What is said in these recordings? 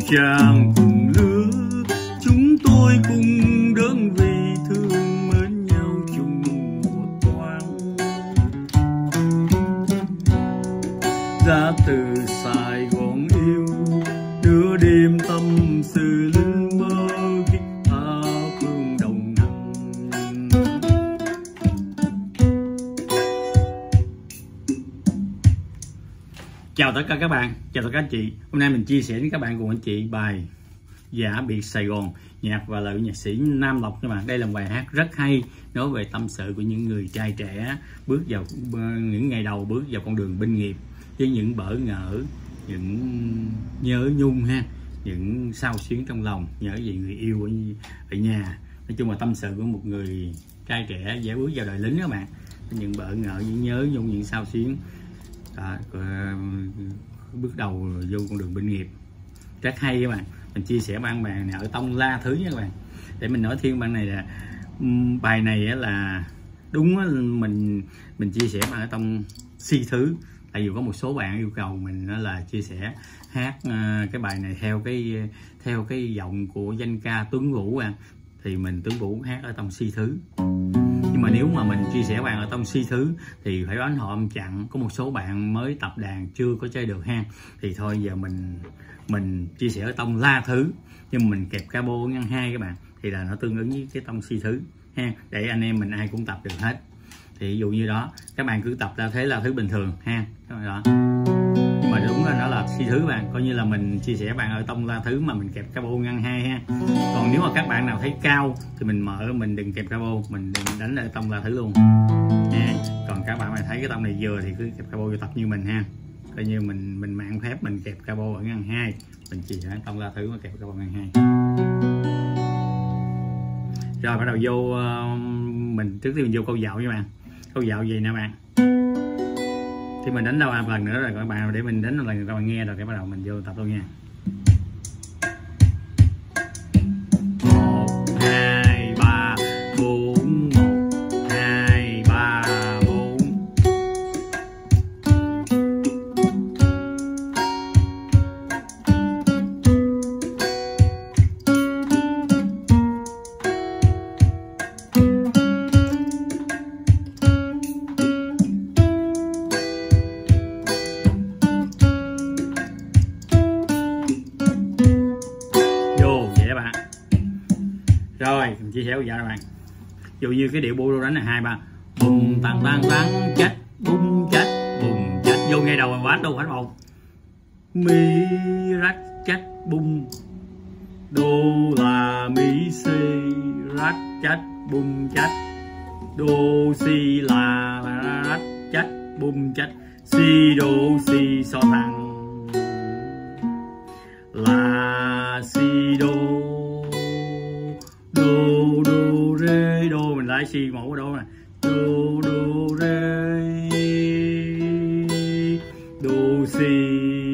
chàng cùng lứa, chúng tôi cùng đơn vị thương mến nhau chung một thoáng. Ra từ Sài Gòn yêu, nửa đêm tâm sự lưng mơ thiết tha phương Đồng Nặng. Chào tất cả các bạn, chào tất cả anh chị. Hôm nay mình chia sẻ với các bạn cùng anh chị bài Giả Biệt Sài Gòn, nhạc và lời nhạc sĩ Nam Lộc các bạn. Đây là một bài hát rất hay, nói về tâm sự của những người trai trẻ bước vào những ngày đầu bước vào con đường binh nghiệp, với những bỡ ngỡ, những nhớ nhung ha, những xao xuyến trong lòng, nhớ về người yêu ở nhà. Nói chung là tâm sự của một người trai trẻ dễ bước vào đời lính các bạn, những bỡ ngỡ, những nhớ nhung, những xao xuyến bước đầu vô con đường binh nghiệp. Rất hay các bạn. Mình chia sẻ bạn này ở tông La Thứ nha các bạn. Để mình nói thêm bạn này là bài này là đúng là mình chia sẻ bạn ở tông Si Thứ. Tại vì có một số bạn yêu cầu mình là chia sẻ hát cái bài này theo cái giọng của danh ca Tuấn Vũ thì mình Tuấn Vũ hát ở tông Si Thứ. Nhưng mà nếu mà mình chia sẻ bạn ở tông Si Thứ thì phải bấm họ âm chặn. Có một số bạn mới tập đàn chưa có chơi được ha, thì thôi giờ mình chia sẻ ở tông La Thứ, nhưng mình kẹp cabo ngăn 2 các bạn, thì là nó tương ứng với cái tông Si Thứ ha, để anh em mình ai cũng tập được hết. Thì ví dụ như đó các bạn cứ tập La Thứ bình thường ha đó. Nhưng mà đúng là nó là Si Thứ bạn, coi như là mình chia sẻ bạn ở tông La Thứ mà mình kẹp cabo ngăn 2 ha. Còn nếu mà các bạn nào thấy cao thì mình đừng kẹp cabo, mình đừng đánh ở tông La Thứ luôn ha. Còn các bạn mà thấy cái tông này vừa thì cứ kẹp cabo vô tập như mình ha, coi như mình mạng phép mình kẹp cabo ở ngăn 2, mình chỉ ở tông La Thứ mà kẹp cabo ngăn 2. Rồi bắt đầu vô mình trước tiên mình vô câu dạo nha bạn. Câu dạo gì nè bạn, thì mình đánh đâu một lần nữa rồi các bạn, để mình đánh một lần các bạn nghe rồi cái bắt đầu mình vô tập luôn nha. 1 2 3 4 1 2 3 4. Rồi mình chia sẻ bây giờ các bạn, dụ như cái điệu bolero đánh là 2 3 bum tăng tăng tăng chết bum chết, vô ngay đầu mà quát đâu phải một mi rách chết bum, đô là mi si rách chết bum chết, đô si là rách chết bum chết, si đô si so thằng là si đô, đô rê đô, mình lại si một cái đô này, đô rê đô si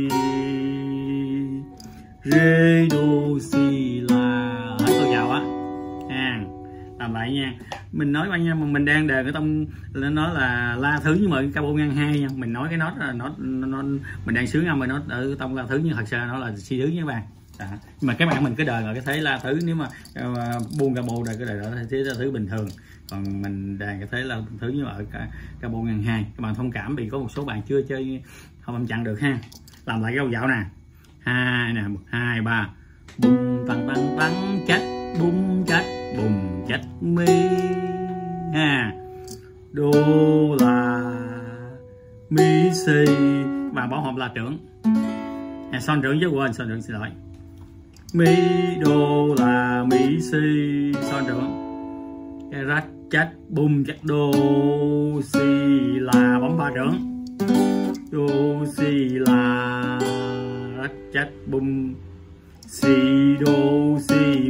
rê đô si là hết câu dạo á làm lại nha. Mình nói bạn nha, mình đang đờn cái tông nó là La Thứ nhưng mà cabo ngăn 2 nha. Mình nói cái nốt là nó mình đang sướng âm rồi, nó ở tông La Thứ nhưng thật ra nó là Si Thứ nha các bạn. Nhưng mà các bạn mình cứ đờn ở cái thế La Thứ, nếu mà buông cabo rồi cái đời đó thế La Thứ bình thường, còn mình đàn cái thế La Thứ như ở cabo ngăn 2. Các bạn thông cảm vì có một số bạn chưa chơi không âm chặn được ha. Làm lại cái câu dạo nè, 2 nè, 1 2 3 bum tăng tăng tăng chết bum chết mi ha, đô là mi si và bảo hợp là trưởng son trưởng chứ quên son trưởng, xin lỗi, mi đô là mi si son trưởng, cái rách chết bum chết đô si là bấm ba trưởng, đô si là rách chết bum si đô si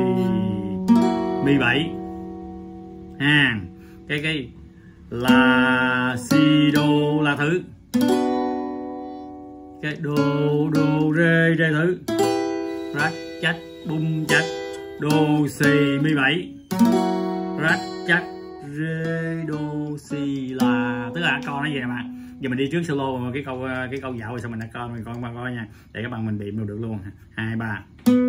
mi 7 ha, cái là si đô La Thứ, cái đô rê thứ, rách chách bum chách đô si mi 7, rách chách rê đô si là, tức là con nó về mà Giờ mình đi trước solo cái câu dạo rồi xong mình đã coi nha, để các bạn mình điệm được luôn. 2 3.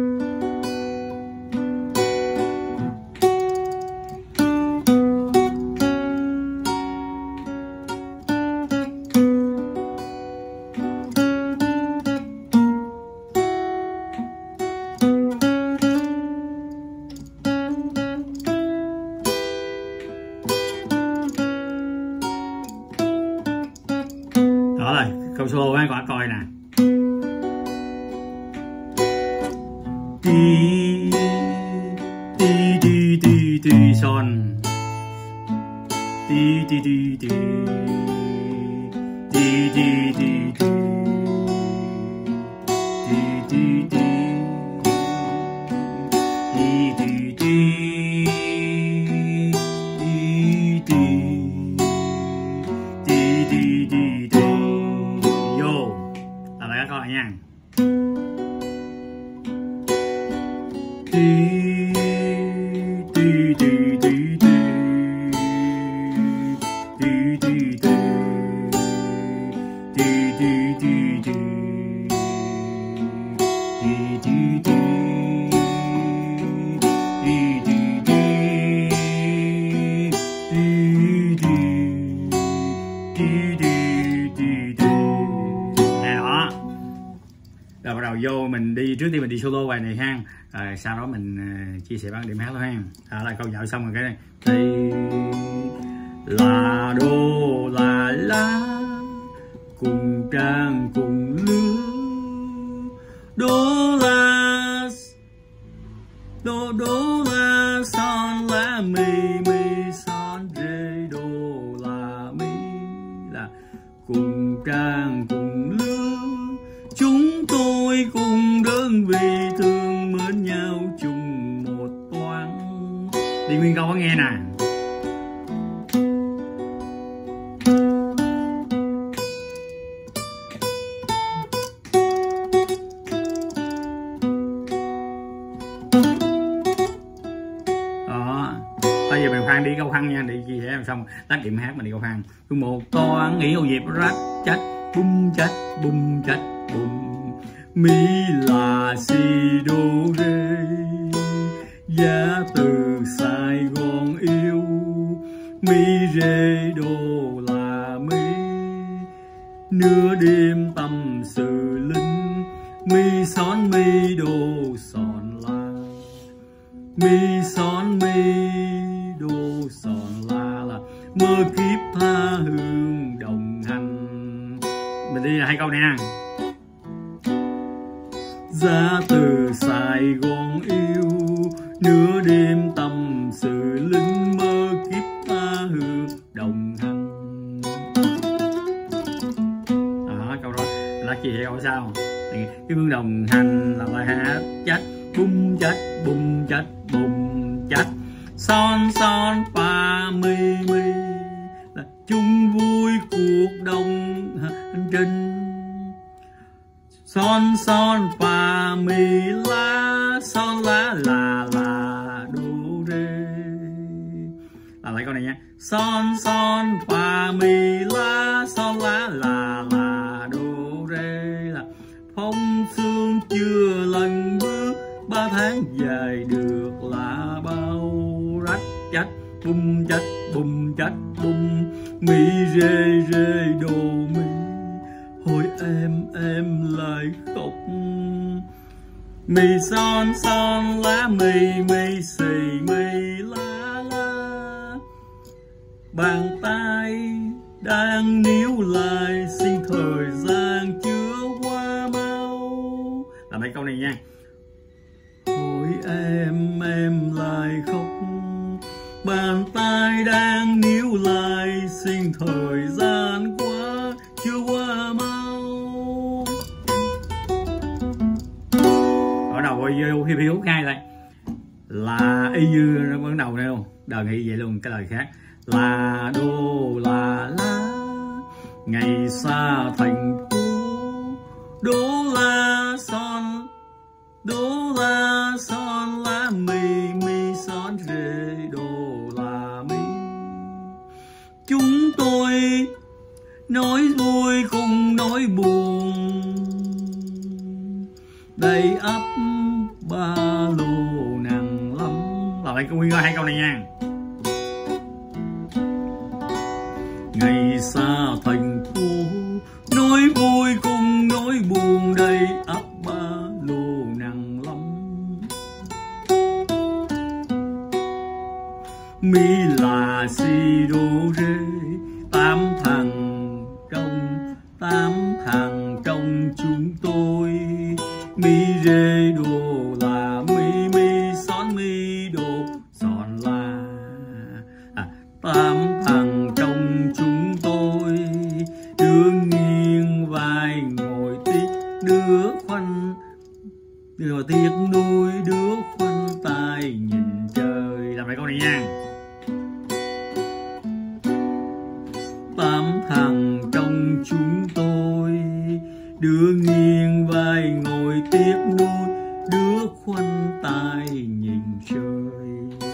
Đó rồi, câu solo các bạn coi nè. Ti ti ti ti ti son. Ti ti ti ti. Ti ti ti ti. Ti ti ti. Ti ti ti. Ti ti ti ti. Vô. Làm lại các bạn nha. Ti ti ti ti ti. Ti ti ti. Ti ti ti ti. Ti ti ti. Ti ti ti. Ti ti. Ti ti ti ti. Nè đó. Rồi bắt đầu vô mình đi, trước tiên mình đi solo bài này ha. Rồi sau đó mình chia sẻ bằng điểm hát thôi ha. Đó là câu dạo xong rồi cái này. Ti là đô là lá cùng trang cùng lứa. Đô là son lá mi son rê. Đô là mi là cùng trang cùng lứa. Chúng tôi cùng đơn vị thương mến nhau chung một toán. Đi nguyên câu có nghe nè. Đó. Bây giờ mình khoan đi câu khăn nha, để chia sẻ làm xong tắt điểm hát mình đi câu khăn. Một toán nghĩ ô dịp rách chách bum chách bum chách bum. Mi là si đô rê. Giá từ Sài Gòn yêu. Mi rê đô là mi. Nửa đêm tâm sự linh. Mi son mi đô son la. Mi son mi đô son la là mơ kiếp tha hương đồng hành. Mình đi là 2 câu này nè. Giá từ Sài Gòn yêu. Nửa đêm tâm sự linh. Mơ kiếp tha hương đồng hành. Đó, câu đó là chị hiểu sao? Cái hương đồng hành là bài hát chách bum chách bum chách bum chách. Son son pa mi mi là chung vui cuộc đồng hành trình. Son son pa mi la son la đô rê. Làm lại câu này nha. Son son pa mi la son la đô rê là phong sương chưa lần bước. 3 tháng dài được là bao. Rách chách bum chách bum chách bum. Mi rê rê đô mi. Hồi em lại khóc. Mi son son lá mi xì mi la la. Bàn tay đang níu lại. Xin thời gian chưa qua mau. Làm mấy câu này nha. Hồi em lại khóc. Bàn tay đang níu lại. Xin thời gian qua chưa qua mau. Ở đầu vô hiếu hiếu ngay lại. Là y như nó bắt đầu đây luôn. Đờn y vậy luôn, cái lời khác. Là đô là lá. Ngày xa thành phố. Đô là son. Đô là son lá mi son rê. Đô là mi. Chúng tôi nói vui. lại nguyên hai câu này nha. Ngày xa thành phố, nỗi vui cùng nỗi buồn đầy ắp ba lô nặng lắm. Mi là si đô rê, tám thằng trong chúng tôi. Mi rê đô là mi, mi son mi đô son la. Tám thằng trong chúng tôi, đứa nghiêng vai ngồi tiếc, đứa khoanh tiếc nuôi, đứa khoanh tay nhìn trời. Làm lại câu này nha. Tám thằng trong chúng tôi, đứa nghiêng vai ngồi tiếc nuôi, đứa khoanh tay nhìn trời.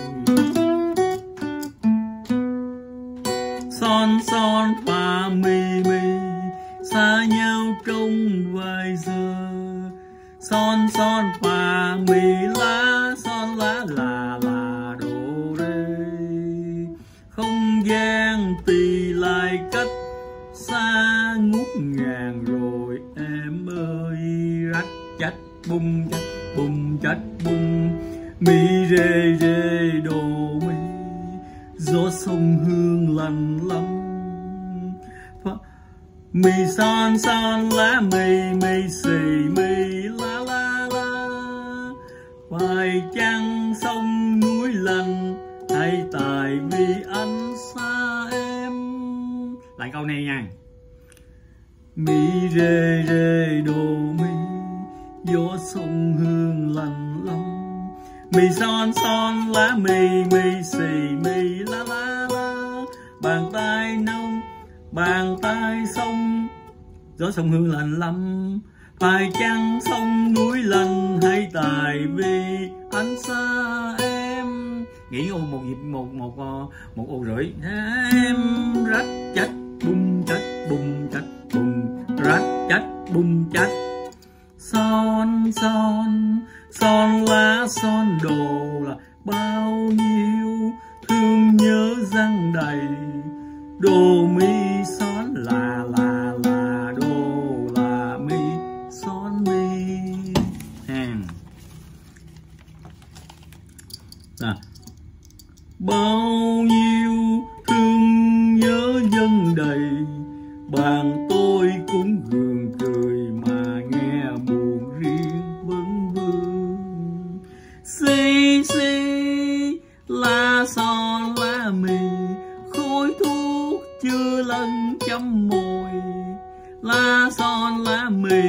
Son và mi xa nhau trong vài giờ. Son và mi lá, son lá là đô rê. Không gian thì lại cách xa ngút ngàn rồi em ơi. Rách chách bung chách bung, mi rê rê đô mi. Gió sông Hương lành lắm. Mi son lá mi xì mi la la la. Phải chăng sông núi lành, hay tại vì anh xa em. Lại câu này nha. Mi rê rê đô mi, gió sông Hương lành lắm. Mi son lá mi xì mi la la la. Bàn tay nông, bàn tay sông, gió sông Hương lành lắm. Phải chăng sông núi lành, hay tại vì anh xa em. Nghỉ một nhịp một ô rưỡi. Em rách chách bung rách chách bung chách. Son lá son đồ là bao nhiêu thương nhớ răng đầy. Đô mi son là đô là mi son mi. Bao nhiêu thương nhớ dâng đầy. Bàn tôi cũng gượng cười mà nghe buồn riêng vấn vương. Si la son lá mi, khói thuốc chưa lần chấm môi. La son lá mi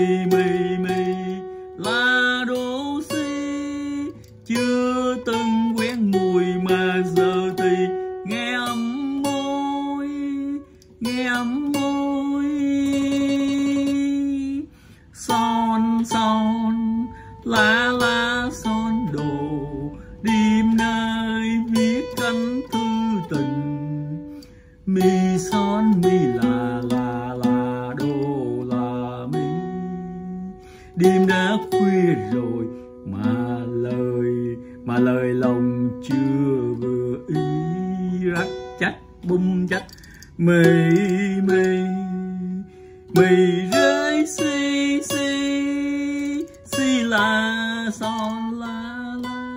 la đô si. Chưa từng quen mùi mà giờ thì nghe ấm môi, nghe ấm môi. Son lá son đồ, đêm nay viết cánh thư tình. Mi son mi là đô là mi. Đêm đã khuya rồi mà lời lòng chưa vừa ý. Rách chách bung chách mi rơi si la son la la.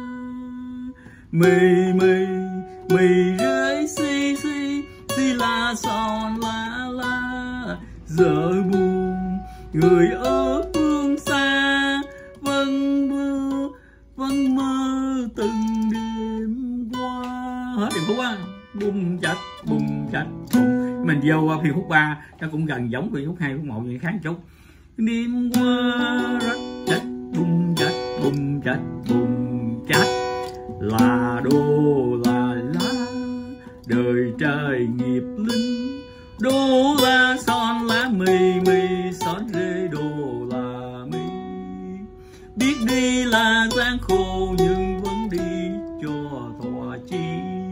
Mi rơi si la son la la. Giờ buồn người ở phương xa, vẫn mơ từng đêm qua. Hết điệp khúc á. Bung chách bung. Mình vô phiên khúc 3 nó cũng gần giống phiên khúc 2, khúc 1 nhưng khác chút. Đêm qua rách chách bung chách là đô là lá. Đời trai nghiệp linh, đô la son lá mi son rê đô là mi. Biết đi là gian khổ nhưng vẫn đi cho thỏa chí.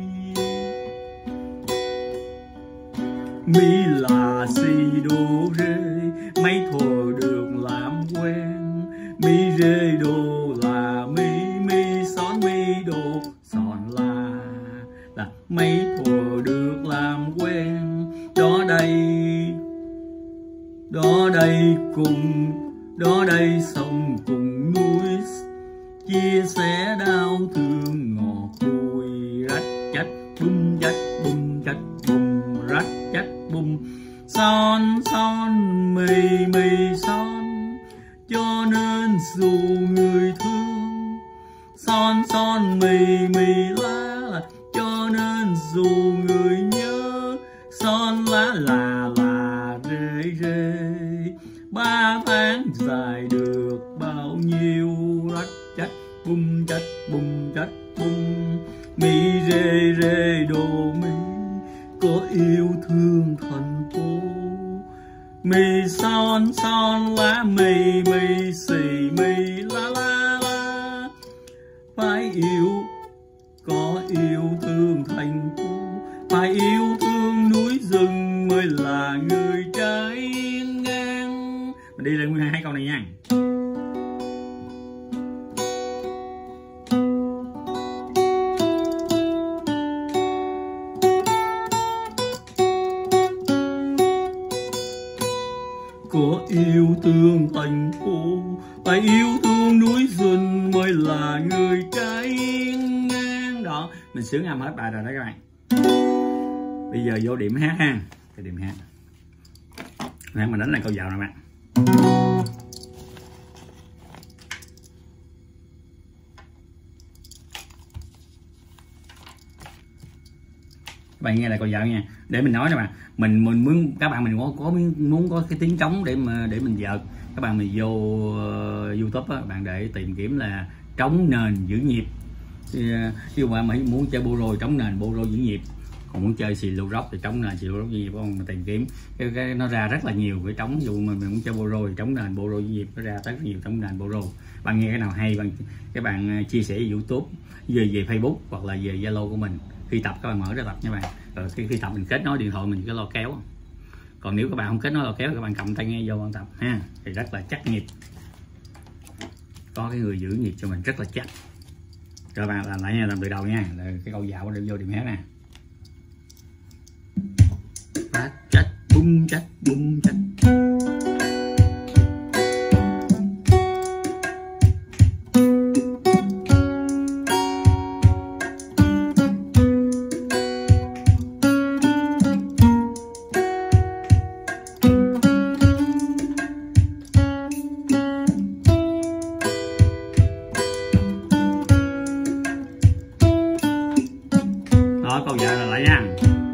Mi là si đô rê, mấy thuở được làm quen. Mi rê đô là mi son mi đô son la. mấy thuở được làm quen. Đó đây cùng, đó đây sông cùng núi, chia sẻ đau thương ngọt bùi. Rách chách bum chách bum chách bum, rách chách bum. Son son mây mây son, cho nên dù người thương. Son son mây mây lá là, cho nên dù người nhớ. Son lá là rơi rơi, 3 tháng dài được bao nhiêu. Rách chách bum chách bum chách bum, mi rê rê đồ mi, có yêu thương thành phố. Mi son son lá mây mây xì mây la la la, phải yêu, có yêu thương thành phố, phải yêu thương núi rừng mới là người trái ngang. Mình đi lên nguyên hai câu này nha. Có yêu thương thành phố, phải yêu thương núi rừng mới là người trái ngang. Đó, mình sướng âm hết bài rồi đó các bạn. Bây giờ vô điểm hát ha. Cái điểm hát mình đánh lại câu dạo nè bạn. Các bạn nghe lại câu dạo nha. Để mình nói nè bạn, mình muốn các bạn mình muốn có cái tiếng trống để mình vợt. Các bạn mình vô YouTube á, bạn để tìm kiếm là trống nền giữ nhịp. Chứ bạn mà muốn chơi bolero trống nền bolero giữ nhịp, còn muốn chơi xì lô rock thì trống nền xì lô rock giữ nhịp, không mình tìm kiếm cái nó ra rất là nhiều cái trống. Ví dụ mình muốn chơi bolero thì trống nền bolero giữ nhịp, nó ra rất nhiều trống nền bolero. Bạn nghe cái nào hay các bạn chia sẻ về YouTube, về Facebook hoặc là về Zalo của mình. Khi tập các bạn mở ra tập nha bạn. Rồi khi tập mình kết nối điện thoại mình cái lo kéo. Còn nếu các bạn không kết nối lo kéo, các bạn cầm tay nghe vô bạn tập ha, thì rất là chắc nhịp, có cái người giữ nhịp cho mình rất là chắc. Rồi bạn làm lại nha, làm từ đầu nha. Rồi cái câu dạo vô điểm hát nè. Rách chách bum chách bum chách. Đó, câu dạo là lại nha.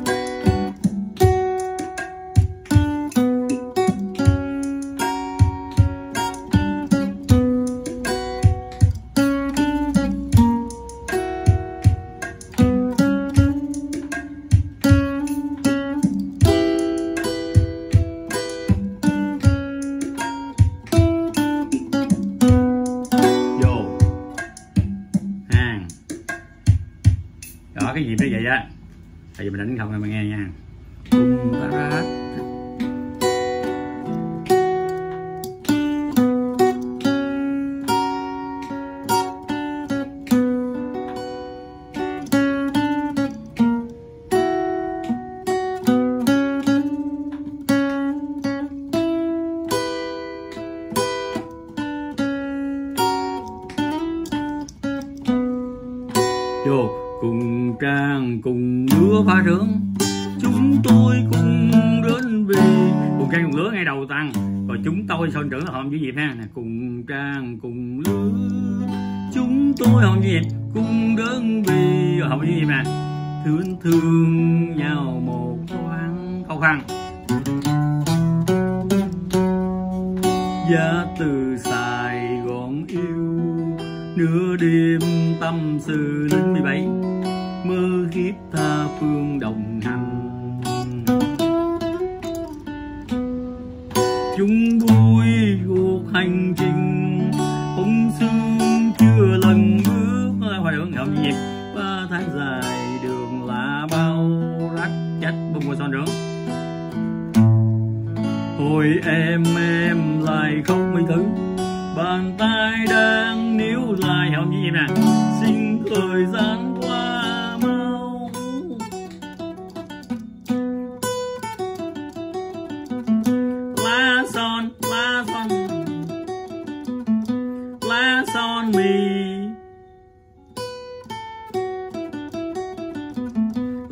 Đó, cái gì nó vậy á, tại vì mình đánh không mà nghe nha. Vô cùng trang cùng lứa phá rướng, chúng tôi cùng đến vì cùng trang cùng lứa ngay đầu tăng, rồi chúng tôi son trưởng là hòm với nhịp ha. Nè, cùng trang cùng lứa, chúng tôi hòm với nhịp cùng đến vì hòm với nhịp nè. Thương nhau một thoáng khâu khăn, giá từ Sài Gòn yêu, nửa đêm tâm sự lính 17 mơ khiếp tha phương đồng hành. Chúng vui cuộc hành trình không sương chưa lần bước, hoa đường ngậm nhịp 3 tháng dài đường là bao. Rách chách bông qua son rướng, hồi em lại khóc mấy thứ, bàn tay đang níu lại hồng như vậy nè. Xin thời gian qua mau,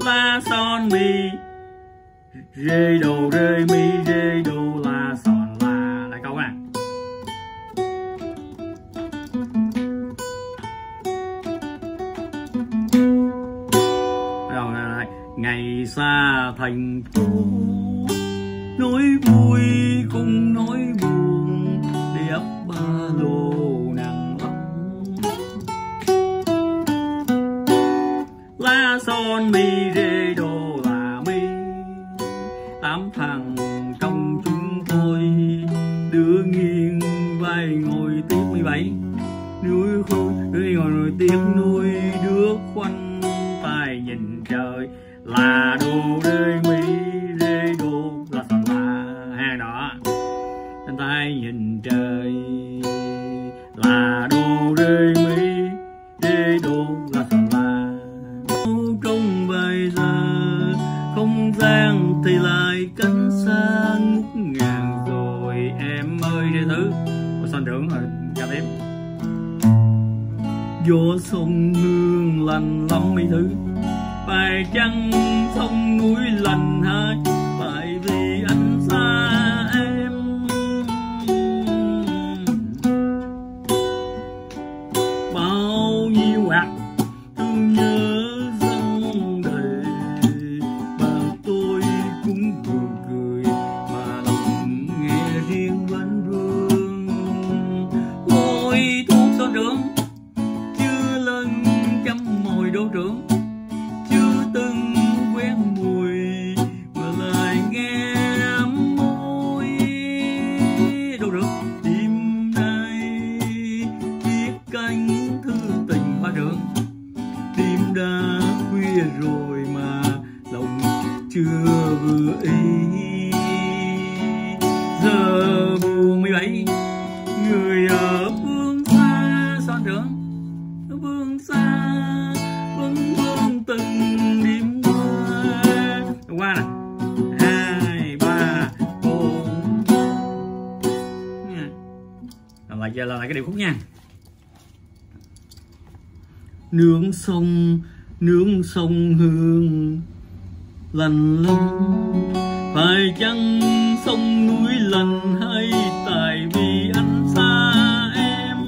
la son mi rê đồ rê mi rê đồ la son la. Lại câu nè. Ngày xa thành phố, nỗi vui cùng nỗi buồn, để ấp ba lô nặng lắm. La son mi rê đô la mi, 8 thằng trong chúng tôi đưa nghiêng vai ngồi tiếp 17 núi khôi, đứa ngồi tiếc nuôi đứa khoanh tay nhìn trời. La đô rê mi rê đô la son la. Ha đó, trên tay nhìn trời. La đô rê mi rê đô la son la. Trong bây giờ không gian thì lại cánh xa ngút ngàn rồi em ơi rê thứ. Son trưởng rồi ra tiếp. Gió sông hương lành lắm mấy thứ, phải chăng sông núi lành hay tại vì anh xa em. Bao nhiêu hạt thương nhớ dâng đầy, mà tôi cũng buồn cười mà lòng nghe riêng vẫn vương. Ôi thuốc son trưởng chưa lần chăm mồi đô trưởng, từng quen mùi mà lại nghe môi đâu được. Tim đây viết cánh thư tình hoa trưởng, tim đã khuya rồi mà lòng chưa vừa ý. Giờ buồn 17 người ở phương xa son trưởng, phương xa vẫn vương từng đêm qua nè. 2, 3, 4. Làm lại cái điệp khúc nha. Nướng sông hương lành lắm, phải chăng sông núi lành hay tại vì anh xa em.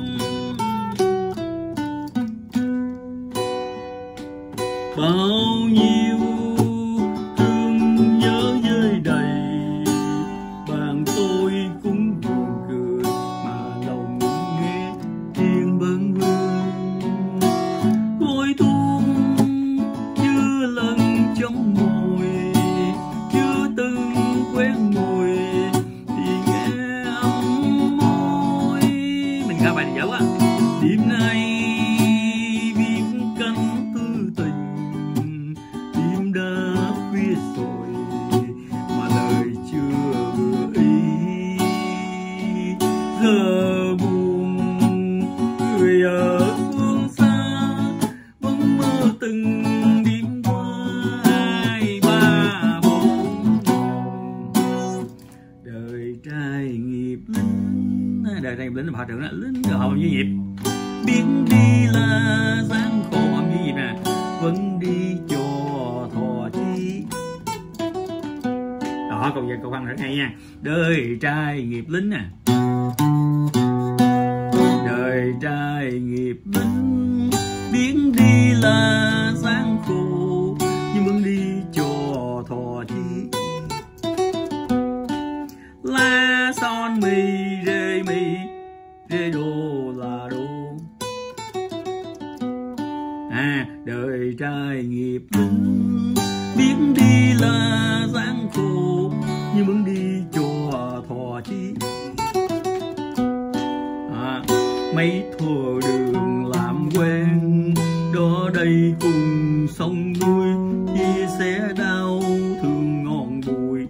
Bao nhiêu thương nhớ rơi đầy, bàn tôi cũng buồn cười mà lòng nghe tiếng bâng vương. Ôi thuốc chưa lần trong môi, chưa từng quen mùi thì nghe ấm môi. Mình ra bài này dở quá. Đêm nay viết cánh thư tình, tim đã khuya rồi mà lời chưa vừa ý. Giờ buồn người ở phương xa vẫn mơ từng đêm qua. 2, 3, 4. Đời trai nghiệp lính, đời trai nghiệp lính là hòa trưởng đó, lính được hầu như nhịp. Biết đi là gian khổ như nhịp nè, vẫn đi cho thọ chi. Đó, câu văn rất hay nha. Đời trai nghiệp lính nè, đời trai nghiệp lính, biết đi là gian khổ nhưng vẫn đi cho thọ chi. La son mi rê đô la đô. Đời trai nghiệp lính, biết đi là gian khổ nhưng vẫn đi cho thọ chi. Mấy thua đường làm quen đó đây cùng sông núi, chia sẻ đau thương ngon bùi.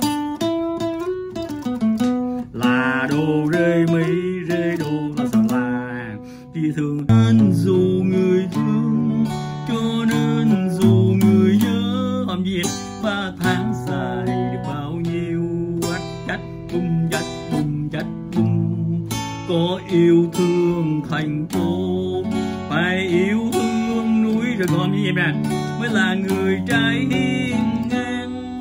La đô rê mi rê đô la son la. Chia thương nên dù người thương, cho nên dù người nhớ. Hôm gì 3 tháng dài được bao nhiêu quách cách bung dách bung. Có yêu thương thành phố, phải yêu thương núi rồi còn gì vậy nè. mới là người trai hiên ngang.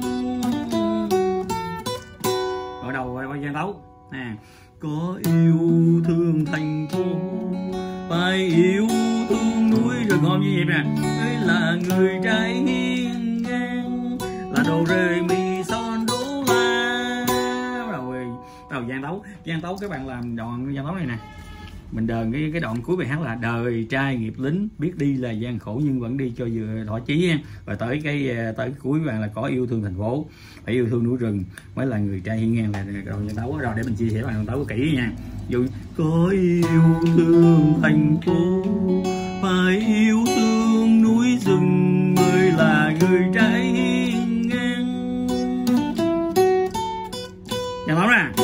Ở đầu qua gian tấu có yêu thương thành phố, phải yêu thương núi rừng. Ngon như vậy nè, mới là người trai hiên ngang, là đồ rê mi son đố la. Đầu gian tấu các bạn làm đoạn gian tấu này nè. Mình đờn cái đoạn cuối bài hát là đời trai nghiệp lính, biết đi là gian khổ nhưng vẫn đi cho vừa thỏa chí nha. Và tới cuối bạn là có yêu thương thành phố, phải yêu thương núi rừng, mới là người trai hiên ngang. Là đoạn gian tấu rồi để mình chia sẻ đoạn tấu kỹ nha. Dù có yêu thương thành phố, phải yêu thương núi rừng, mới là người trai hiên ngang. Gian tấu nè.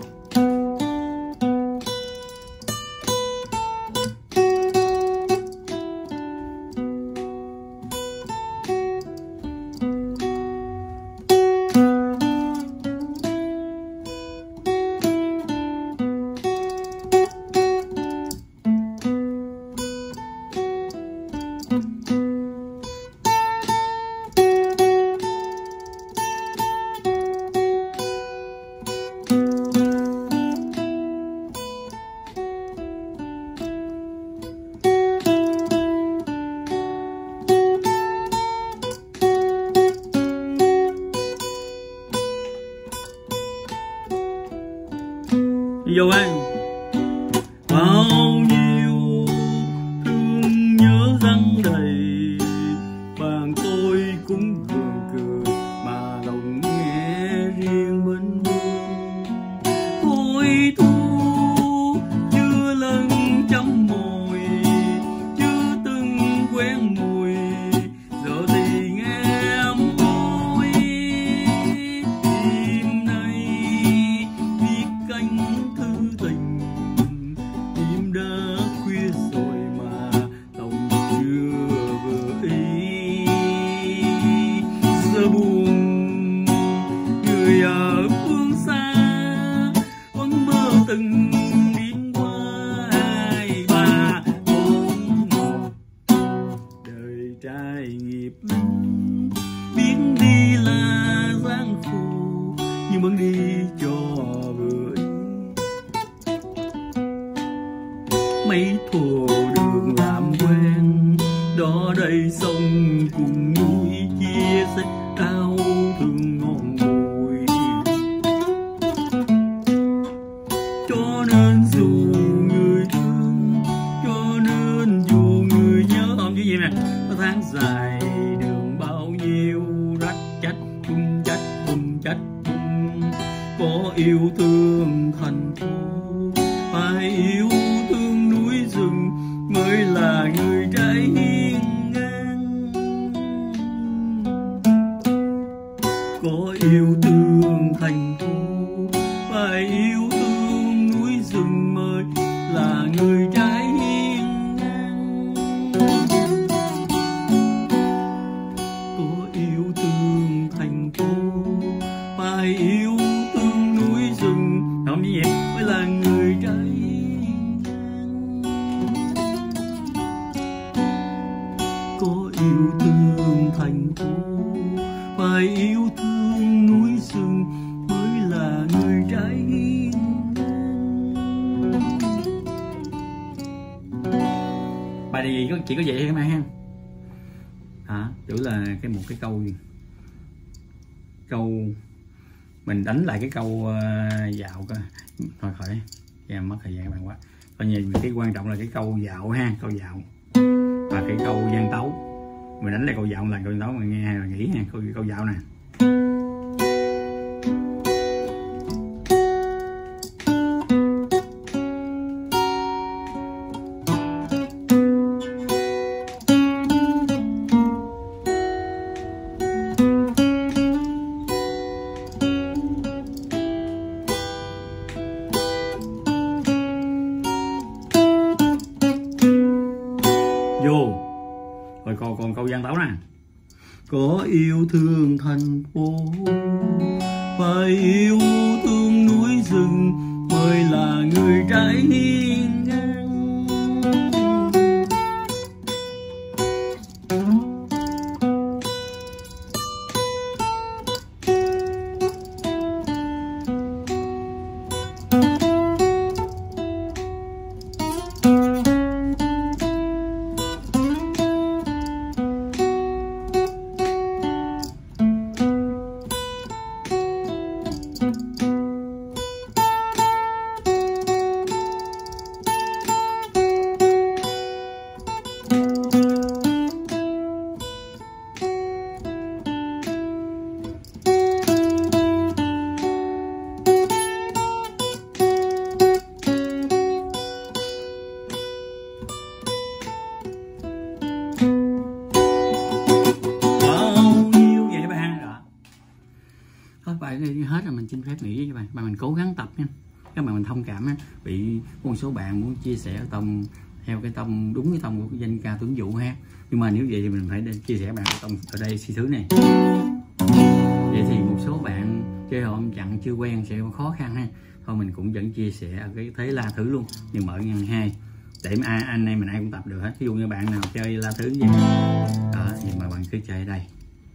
Vô anh bao nhiêu thương nhớ răng đầy, bàn tôi cũng cười mà lòng nghe riêng bên buồn. Thôi thu chưa lần chấm môi, chưa từng quen mùi, giờ thì nghe môi tim này biết canh đã khuya rồi mà lòng chưa vừa ý. Giờ buồn người ở phương xa vẫn mơ từng đêm qua 2, 3, 4, 1. Đời trai nghiệp lính, biết đi là gian khổ nhưng vẫn đi cho vừa ý. Mấy thùa đường làm quen, đó đây sông cùng núi chia sẻ đau thương ngon mùi. Cho nên dù người thương, cho nên dù người nhớ. Không chứ gì nè, tháng dài đường bao nhiêu rách trách bum trách bum trách bum. Có yêu thương thành phố, phải yêu thương núi rừng, mới là người trai hiên ngang. Có yêu thương thành phố, phải yêu thương núi rừng, mới là người trai hiên ngang. Có yêu thương thành phố, phải yêu thương núi rừng, không như vậy mới là người trai. Có yêu thương thành phố, phải yêu thương núi rừng, mới là người trai hiên ngang. Bài này chỉ có vậy thôi các bạn ha. Chủ là một cái câu mình đánh lại cái câu dạo coi. Thôi khỏi em mất thời gian các bạn quá. Coi nhìn cái quan trọng là cái câu dạo ha, câu dạo và cái câu gian tấu. Mình đánh lại câu dạo là câu gian tấu mà nghe là nghĩ nha, câu dạo nè. Vô rồi còn câu gian tấu nè. Có yêu thương thành phố, phải yêu thương núi rừng, mới là người trai hiên ngang. xin phép nghỉ với các bạn mình cố gắng tập nha, các bạn mình thông cảm á, bị một số bạn muốn chia sẻ tông theo cái tông đúng cái tông của danh ca Tuấn Vũ ha, nhưng mà nếu vậy thì mình phải chia sẻ bạn cái tông ở đây si thứ này. Vậy thì một số bạn chơi hồn chặn chưa quen sẽ có khó khăn ha, thôi mình cũng vẫn chia sẻ ở cái thế la thứ luôn, nhưng mở ngăn 2 để mà anh em mình ai cũng tập được hết. Ví dụ như bạn nào chơi la thứ gì đó thì mà bạn cứ chơi ở đây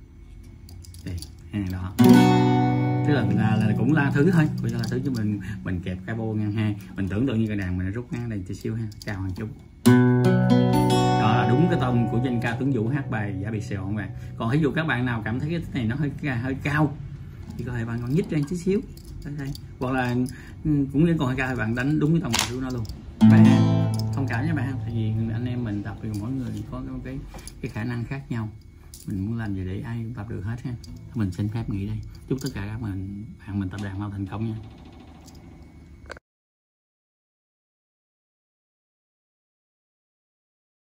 hàng đó, tức là cũng la thứ thôi, cũng la thứ chứ mình kẹp cái bô ngăn 2, mình tưởng tượng như cái đàn mình rút ngắn đây tí xíu ha, cao hơn chút. Đó là đúng cái tông của danh ca Tuấn Vũ hát bài Giả Biệt Sài Gòn bạn. Còn ví dụ các bạn nào cảm thấy cái này nó hơi cao thì có thể bạn còn nhích lên tí xíu đây, hoặc là cũng vẫn còn hơi cao thì bạn đánh đúng cái tông của nó luôn. Bạn thông cảm nha bạn, tại vì anh em mình tập thì mỗi người có cái khả năng khác nhau, mình muốn làm gì để ai cũng tập được hết ha. Mình xin phép nghỉ đây, chúc tất cả các bạn mình tập đàn mau thành công nha.